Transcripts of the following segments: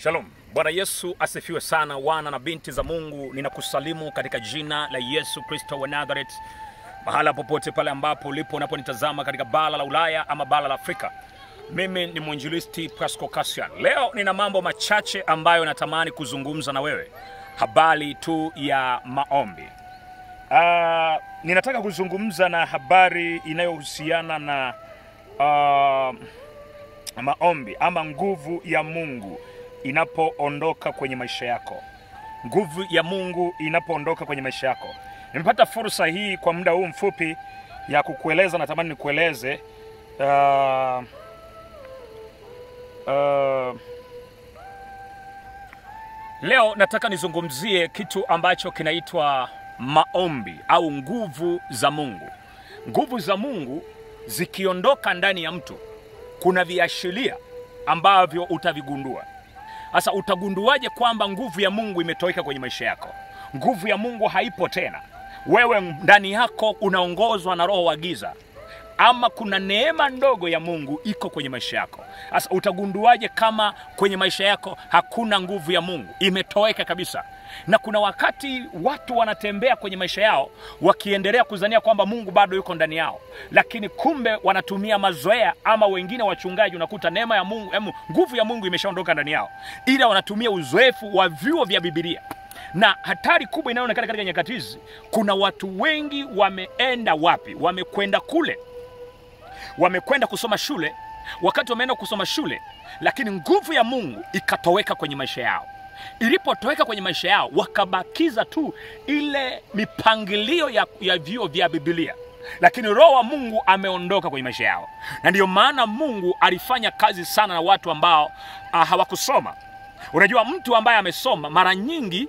Shalom. Bwana Yesu asifiwe sana. Wana na binti za Mungu, ninakusalimu katika jina la Yesu Kristo wa Nazareth. Mahala popote pale ambapo ulipo unaponitazama katika bara la Ulaya ama bara la Afrika. Mimi ni mwinjilisti Paschal Cassian. Leo nina mambo machache ambayo natamani kuzungumza na wewe. Habari tu ya maombi. Ninataka kuzungumza na habari inayohusiana na maombi ama nguvu ya Mungu inapoondoka kwenye maisha yako. Nguvu ya Mungu inapoondoka kwenye maisha yako. Nimepata fursa hii kwa muda huu mfupi ya kukueleza, natamani nikueleze leo nataka nizungumzie kitu ambacho kinaitwa maombi au nguvu za Mungu. Nguvu za Mungu zikiondoka ndani ya mtu, kuna viashiria ambavyo utavigundua. Sasa utagunduaje kwamba nguvu ya Mungu imetoweka kwenye maisha yako? Nguvu ya Mungu haipo tena. Wewe ndani yako unaongozwa na roho wa giza, ama kuna neema ndogo ya Mungu iko kwenye maisha yako. Sasa utagunduaje kama kwenye maisha yako hakuna nguvu ya Mungu, imetoweka kabisa? Na kuna wakati watu wanatembea kwenye maisha yao wakiendelea kuzania kwamba Mungu bado yuko ndani yao, lakini kumbe wanatumia mazoea, ama wengine wachungaji unakuta neema ya Mungu, nguvu ya Mungu imeshaondoka ndani yao, ila wanatumia uzoefu wa vyuo vya Biblia. Na hatari kubwa inayoonekana katika nyakati hizi, kuna watu wengi wameenda wapi? Wamekwenda kule, wamekwenda kusoma shule. Wakati wameenda kusoma shule, lakini nguvu ya Mungu ikatoweka kwenye maisha yao. Ilipotoweka kwenye maisha yao, wakabakiza tu ile mipangilio ya vyuo vya Biblia, lakini roho wa Mungu ameondoka kwenye maisha yao. Na ndiyo maana Mungu alifanya kazi sana na watu ambao hawakusoma. Unajua, mtu ambaye amesoma mara nyingi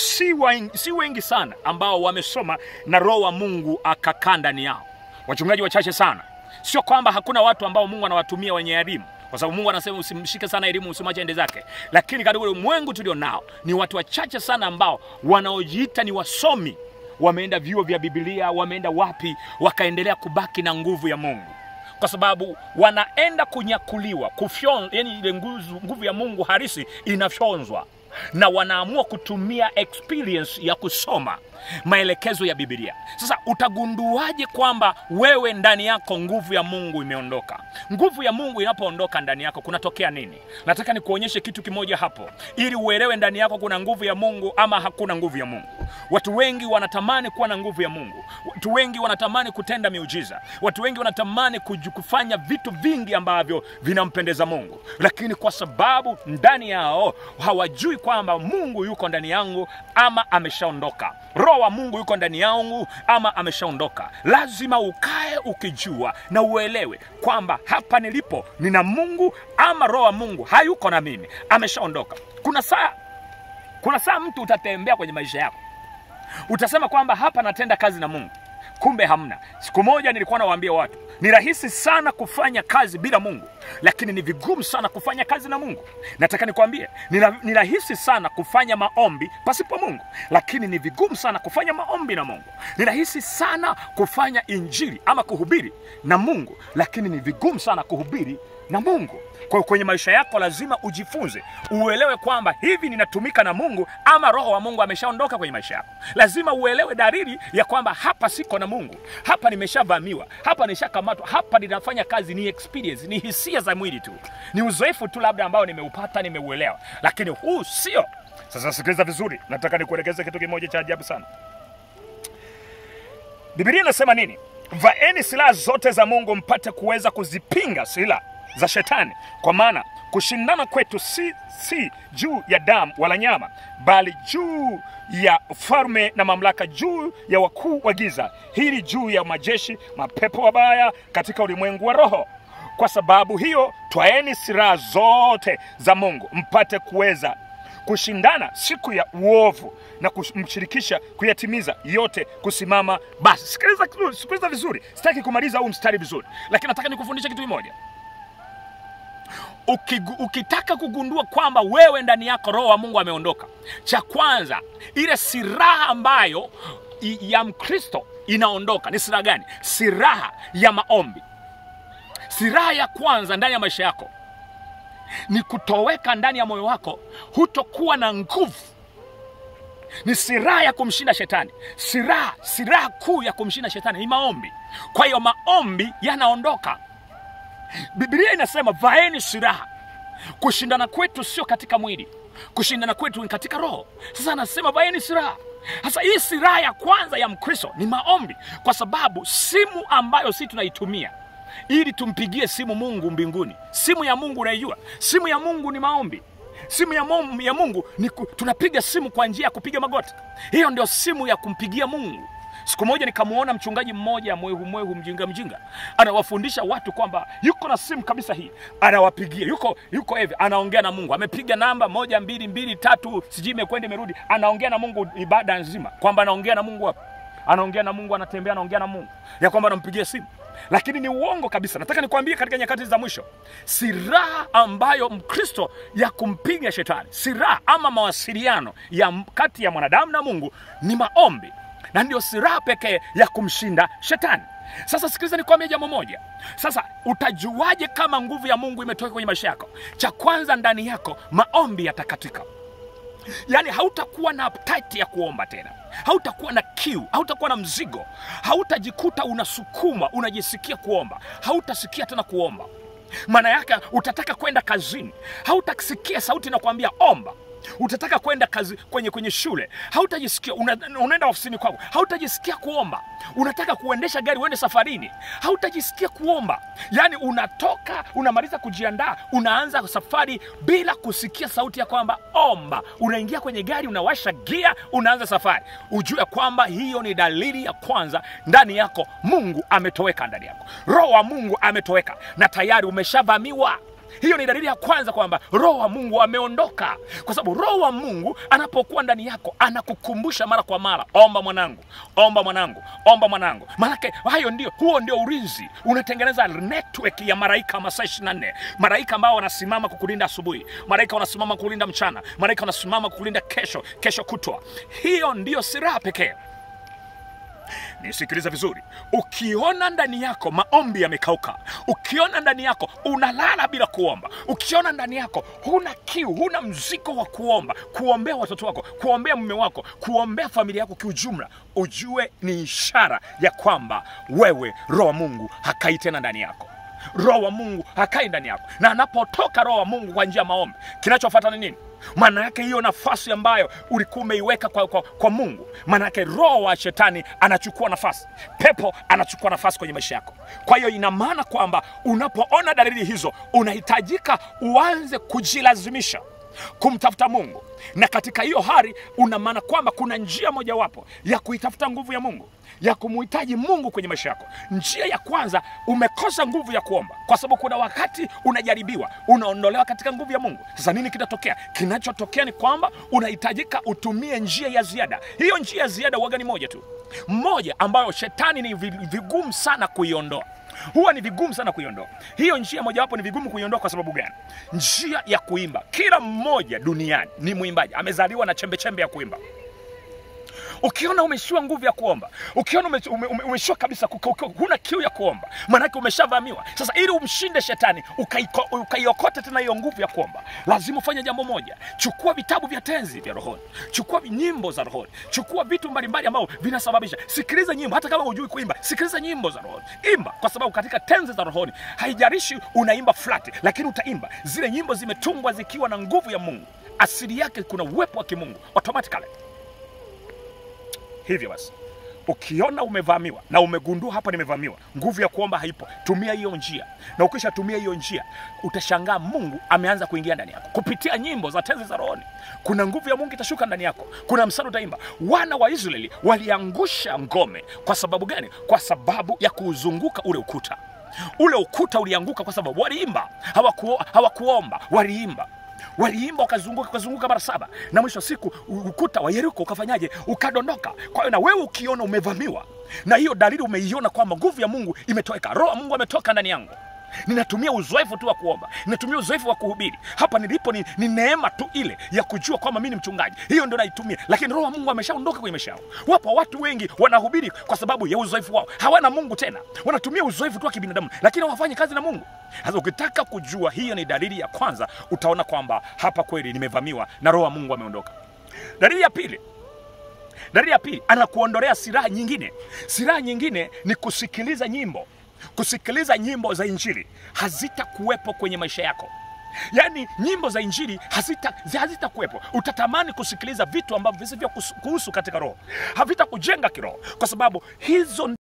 si wengi sana ambao wamesoma na roho wa Mungu akakaa ndani yao. Wachungaji wachache sana. Sio kwamba hakuna watu ambao Mungu anawatumia wenye elimu, kwa sababu Mungu anasema usimshike sana elimu, usimache ende zake. Lakini katika ulimwengu tulio nao, ni watu wachache sana ambao wanaojiita ni wasomi, wameenda vyuo vya Biblia, wameenda wapi, wakaendelea kubaki na nguvu ya Mungu. Kwa sababu wanaenda kunyakuliwa, yani ile nguvu ya Mungu harisi inafyonzwa, na wanaamua kutumia experience ya kusoma maelekezo ya Biblia. Sasa utagunduaje kwamba wewe ndani yako nguvu ya Mungu imeondoka? Nguvu ya Mungu inapoondoka ndani yako kunatokea nini? Nataka nikuonyeshe kitu kimoja hapo ili uelewe ndani yako kuna nguvu ya Mungu ama hakuna nguvu ya Mungu. Watu wengi wanatamani kuwa na nguvu ya Mungu. Watu wengi wanatamani kutenda miujiza. Watu wengi wanatamani kufanya vitu vingi ambavyo vinampendeza Mungu. Lakini kwa sababu ndani yao hawajui kwamba Mungu yuko ndani yangu ama ameshaondoka. Roho wa Mungu yuko ndani yangu ama ameshaondoka. Lazima ukae ukijua na uelewe kwamba hapa nilipo nina Mungu ama roho wa Mungu hayuko na mimi, ameshaondoka. Kuna saa mtu utatembea kwenye maisha yako, utasema kwamba hapa natenda kazi na Mungu, kumbe hamna. Siku moja nilikuwa nawaambia watu, ni rahisi sana kufanya kazi bila Mungu, lakini ni vigumu sana kufanya kazi na Mungu. Nataka nikwambie, ni rahisi sana kufanya maombi pasipo Mungu, lakini ni vigumu sana kufanya maombi na Mungu. Ni rahisi sana kufanya injili ama kuhubiri na Mungu, lakini ni vigumu sana kuhubiri na Mungu. Kwa kwenye maisha yako lazima ujifunze, uelewe kwamba hivi ninatumika na Mungu ama roho wa Mungu ameshaondoka kwenye maisha yako. Lazima uelewe dalili ya kwamba hapa siko na Mungu, hapa nimeshavamiwa, hapa nishakamatwa, hapa ninafanya kazi ni experience, ni hisia za mwili tu, ni uzoefu tu labda ambao nimeupata, nimeuelewa, lakini huu sio. Sasa sikiliza vizuri, nataka nikuelekeze kitu kimoja cha ajabu sana. Biblia inasema nini? Vaeni silaha zote za Mungu mpate kuweza kuzipinga silaha za shetani, kwa maana kushindana kwetu si juu ya damu wala nyama, bali juu ya falme na mamlaka, juu ya wakuu wa giza hili, juu ya majeshi mapepo wabaya katika ulimwengu wa roho. Kwa sababu hiyo twaeni silaha zote za Mungu mpate kuweza kushindana siku ya uovu, na kumshirikisha kuyatimiza yote kusimama. Basi sikiliza vizuri, sitaki kumaliza huu mstari vizuri, lakini nataka nikufundishe kitu kimoja. Ukitaka kugundua kwamba wewe ndani yako roho wa Mungu ameondoka, cha kwanza, ile silaha ambayo ya Mkristo inaondoka ni silaha gani? Silaha ya maombi. Silaha ya kwanza ndani ya maisha yako ni kutoweka ndani ya moyo wako, hutokuwa na nguvu. Ni silaha ya kumshinda shetani. Silaha kuu ya kumshinda shetani ni maombi. Kwa hiyo maombi yanaondoka. Biblia inasema vaeni silaha. Kushindana kwetu sio katika mwili, kushindana kwetu ni katika roho. Sasa anasema vaeni silaha. Sasa hii silaha ya kwanza ya Mkristo ni maombi, kwa sababu simu ambayo sisi tunaitumia ili tumpigie simu Mungu mbinguni, simu ya Mungu unaijua, simu ya Mungu ni maombi. Simu ya Mungu ni tunapiga simu kwa njia ya kupiga magoti. Hiyo ndio simu ya kumpigia Mungu. Siku moja nikamuona mchungaji mmoja mwehu mjinga anawafundisha watu kwamba yuko na simu kabisa hii, anawapigia, yuko hivi, anaongea na Mungu. Amepiga namba 1 2 2 3 sijui imekwenda imerudi, anaongea na Mungu ibada nzima, kwamba anaongea na Mungu hapa, anaongea na Mungu, anatembea anaongea na Mungu, ya kwamba anampigia simu. Lakini ni uongo kabisa. Nataka nikwambie katika nyakati za mwisho, silaha ambayo Mkristo ya kumpiga shetani, silaha ama mawasiliano ya kati ya mwanadamu na Mungu ni maombi, na ndio silaha pekee ya kumshinda shetani. Sasa sikiliza nikwambie jambo moja. Sasa utajuaje kama nguvu ya Mungu imetoka kwenye maisha yako? Cha kwanza, ndani yako maombi yatakatika. Yaani hautakuwa na appetite ya kuomba tena, hautakuwa na kiu, hautakuwa na mzigo, hautajikuta unasukuma unajisikia kuomba, hautasikia tena kuomba. Maana yake utataka kwenda kazini, hautasikia sauti inakwambia omba. Utataka kwenda kazi kwenye shule, hautajisikia. Unaenda ofisini kwako, hautajisikia kuomba. Unataka kuendesha gari uende safarini, hautajisikia kuomba. Yaani unatoka, unamaliza kujiandaa, unaanza safari bila kusikia sauti ya kwamba omba. Unaingia kwenye gari, unawasha gia, unaanza safari. Ujue kwamba hiyo ni dalili ya kwanza, ndani yako Mungu ametoweka ndani yako. Roho wa Mungu ametoweka na tayari umeshavamiwa. Hiyo ni dalili ya kwanza kwamba Roho wa Mungu ameondoka. Kwa sababu Roho wa Mungu anapokuwa ndani yako, anakukumbusha mara kwa mara, omba mwanangu, omba mwanangu, omba mwanangu. Maana huo ndio ulinzi. Unatengeneza network ya malaika masaa 24. Malaika ambao wanasimama kukulinda asubuhi, malaika wanasimama kukulinda mchana, malaika wanasimama kukulinda kesho kutwa. Hiyo ndio silaha pekee. Nisikiliza vizuri. Ukiona ndani yako maombi yamekauka, ukiona ndani yako unalala bila kuomba, ukiona ndani yako huna kiu, huna mzigo wa kuomba, kuombea watoto wako, kuombea mume wako, kuombea familia yako kiujumla, ujue ni ishara ya kwamba wewe Roho wa Mungu hakai tena ndani yako. Roho wa Mungu hakai ndani yako. Na anapotoka Roho wa Mungu kwa njia ya maombi, kinachofuata ni nini? Maana yake hiyo nafasi ambayo ulikuwa umeiweka kwa Mungu, maana yake roho wa shetani anachukua nafasi, pepo anachukua nafasi kwenye maisha yako. Kwa hiyo ina maana kwamba unapoona dalili hizo, unahitajika uanze kujilazimisha kumtafuta Mungu. Na katika hiyo hali una maana kwamba kuna njia mojawapo ya kuitafuta nguvu ya Mungu, ya kumuhitaji Mungu kwenye maisha yako. Njia ya kwanza, umekosa nguvu ya kuomba, kwa sababu kuna wakati unajaribiwa, unaondolewa katika nguvu ya Mungu. Sasa nini kitatokea? Kinachotokea ni kwamba unahitajika utumie njia ya ziada. Hiyo njia ya ziada huwa ni moja tu, moja ambayo shetani ni vigumu sana kuiondoa. Huwa ni vigumu sana kuiondoa. Hiyo njia mojawapo ni vigumu kuiondoa kwa sababu gani? Njia ya kuimba. Kila mmoja duniani ni mwimbaji, amezaliwa na chembe ya kuimba. Ukiona umeshiwa nguvu ya kuomba, ukiona umeshiwa kabisa, huna kiu ya kuomba, maana yake umeshavamiwa. Sasa ili umshinde shetani, ukaiokota tena hiyo nguvu ya kuomba, lazima ufanye jambo moja. Chukua vitabu vya tenzi vya rohoni, chukua nyimbo za rohoni, chukua vitu mbalimbali ambavyo vinasababisha. Sikiliza nyimbo, hata kama hujui kuimba, sikiliza nyimbo za rohoni, imba. Kwa sababu katika tenzi za rohoni, haijalishi unaimba flat, lakini utaimba. Zile nyimbo zimetungwa zikiwa na nguvu ya Mungu. Asili yake kuna uwepo wa kimungu automatically. Hivyo basi, ukiona umevamiwa na umegundua hapa nimevamiwa, nguvu ya kuomba haipo, tumia hiyo njia. Na ukisha tumia hiyo njia, utashangaa Mungu ameanza kuingia ndani yako kupitia nyimbo za tenzi za rohoni. Kuna nguvu ya Mungu itashuka ndani yako. Kuna mstari utaimba. Wana wa Israeli waliangusha ngome. Kwa sababu gani? Kwa sababu ya kuzunguka ule ukuta. Ule ukuta ulianguka kwa sababu waliimba, hawakuomba, waliimba. Waliimba wakazunguka mara 7, na mwisho siku ukuta wa Yeriko ukafanyaje? Ukadondoka. Kwa hiyo na wewe ukiona umevamiwa, na hiyo dalili umeiona kwamba nguvu ya Mungu imetoweka, Roho wa Mungu ametoka ndani yangu, Ninatumia uzoefu tu wa kuomba, ninatumia uzoefu wa kuhubiri. Hapa nilipo ni neema tu ile ya kujua kwamba mimi ni mchungaji. Hiyo ndio naitumia, lakini Roho wa Mungu ameshaondoka kwenye maisha yao. Wapo watu wengi wanahubiri kwa sababu ya uzoefu wao, hawana Mungu tena, wanatumia uzoefu tu wa kibinadamu, lakini hawafanyi kazi na Mungu. Sasa ukitaka kujua, hiyo ni dalili ya kwanza, utaona kwamba hapa kweli nimevamiwa na Roho wa Mungu ameondoka. Dalili ya pili, anakuondolea silaha nyingine. Silaha nyingine ni kusikiliza nyimbo. Kusikiliza nyimbo za Injili hazitakuwepo kwenye maisha yako. Yaani nyimbo za Injili hazitakuwepo. Utatamani kusikiliza vitu ambavyo visivyo kuhusu katika roho, havitakujenga kiroho, kwa sababu hizo